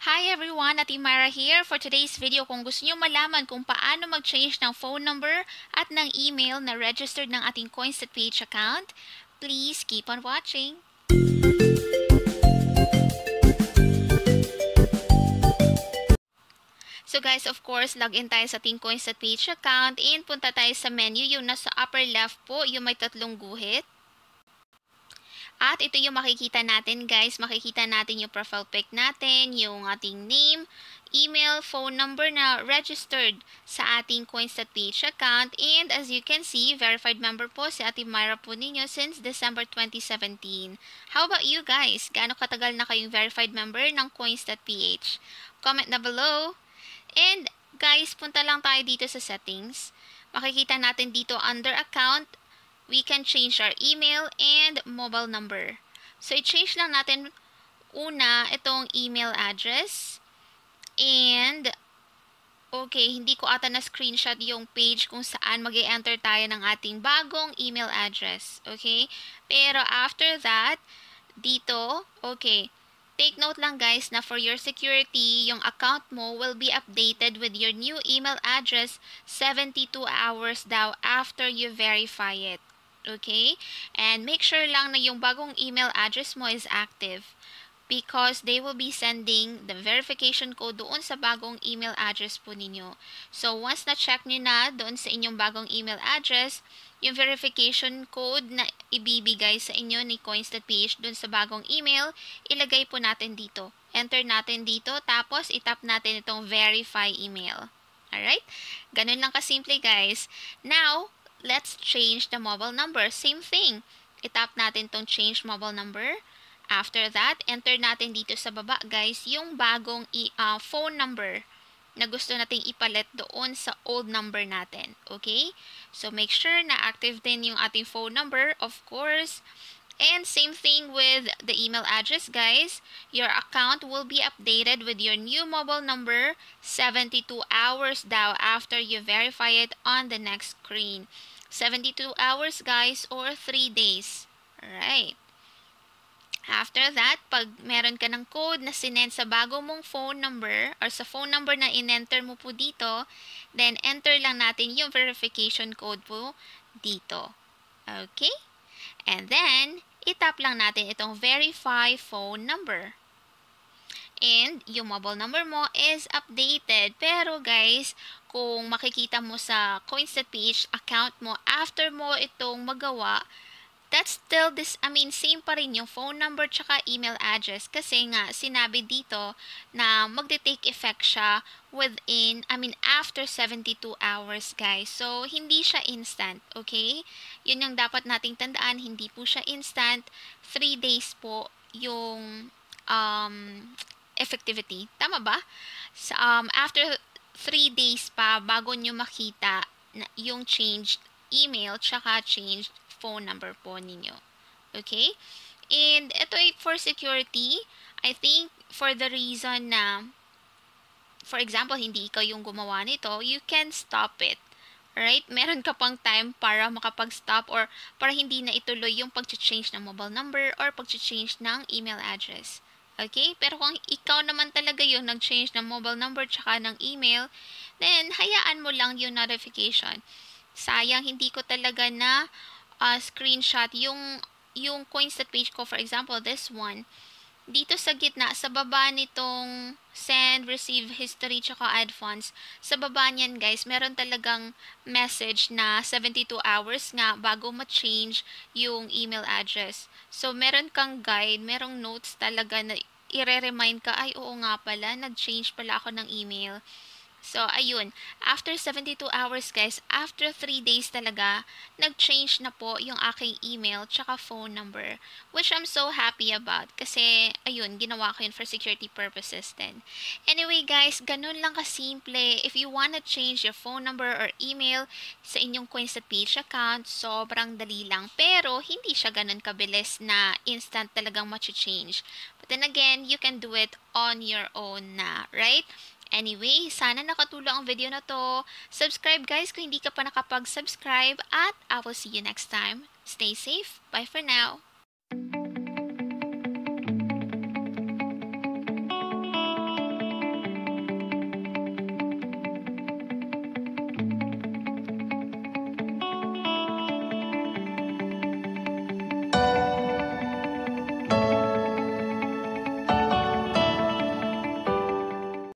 Hi everyone, Ate Myra here. For today's video, kung gusto niyo malaman kung paano mag-change ng phone number at ng email na registered ng ating Coins.ph account, please keep on watching. So guys, of course, login tayo sa ating Coins.ph account and punta tayo sa menu, yung nasa upper left po, yung may tatlong guhit. At ito yung makikita natin guys, makikita natin yung profile pic natin, yung ating name, email, phone number na registered sa ating Coins.ph account. And as you can see, verified member po si Ate Myra po ninyo since December 2017. How about you guys? Gaano katagal na kayong verified member ng Coins.ph? Comment na below. And guys, punta lang tayo dito sa settings. Makikita natin dito under account, we can change our email and mobile number. So, i-change lang natin una itong email address. And, okay, hindi ko ata na-screenshot yung page kung saan mag-e-enter tayo ng ating bagong email address. Okay? Pero after that, dito, okay, take note lang guys na for your security, yung account mo will be updated with your new email address 72 hours daw after you verify it. Okay? And make sure lang na yung bagong email address mo is active because they will be sending the verification code doon sa bagong email address po ninyo. So, once na-check nyo na doon sa inyong bagong email address, yung verification code na ibibigay sa inyo ni Coins.ph doon sa bagong email, ilagay po natin dito. Enter natin dito, tapos itap natin itong verify email. Alright? Ganun lang kasimple guys. Now, let's change the mobile number. Same thing. Itap natin tong change mobile number. After that, enter natin dito sa baba guys yung bagong phone number na gusto nating ipalit doon sa old number natin. Okay? So, make sure na active din yung ating phone number, of course. And same thing with the email address, guys. Your account will be updated with your new mobile number 72 hours daw after you verify it on the next screen. 72 hours, guys, or 3 days. Alright. After that, pag meron ka ng code na sinend sa bago mong phone number or sa phone number na in-enter mo po dito, then enter lang natin yung verification code po dito. Okay? And then, itap lang natin itong verify phone number. And yung mobile number mo is updated. Pero guys, kung makikita mo sa Coins.ph account mo, after mo itong magawa, that's still same pa rin yung phone number tsaka email address kasi nga sinabi dito na magde-take effect siya after 72 hours guys. So, hindi siya instant, okay? Yun yung dapat nating tandaan, hindi po siya instant. 3 days po yung effectivity. Tama ba? So, after 3 days pa bago nyo makita na yung changed email tsaka changed phone number po ninyo. Okay? And ito ay for security. I think for the reason na, for example, hindi ikaw yung gumawa nito, you can stop it. Right? Meron ka pang time para makapag-stop or para hindi na ituloy yung pag-change ng mobile number or pag-change ng email address. Okay? Pero kung ikaw naman talaga yung nag-change ng mobile number tsaka ng email, then hayaan mo lang yung notification. Sayang, hindi ko talaga na screenshot yung Coins.ph ko, for example, this one. Dito sa gitna, sa baba nitong send, receive history, tsaka add funds, sa baba niyan guys, meron talagang message na 72 hours nga bago ma-change yung email address. So, meron kang guide, merong notes talaga na i-remind ka, ay oo nga pala, nag-change pala ako ng email. So, ayun. After 72 hours, guys, after 3 days talaga, nag-change na po yung aking email tsaka phone number. Which I'm so happy about. Kasi, ayun, ginawa ko yun for security purposes din. Anyway, guys, ganun lang kasimple. If you wanna change your phone number or email sa inyong Coins.ph account, sobrang dali lang. Pero, hindi siya ganun kabilis na instant talagang ma-change. But then again, you can do it on your own na, right? Anyway, sana nakatulong ang video na to. Subscribe guys kung hindi ka pa nakapag-subscribe at I will see you next time. Stay safe. Bye for now.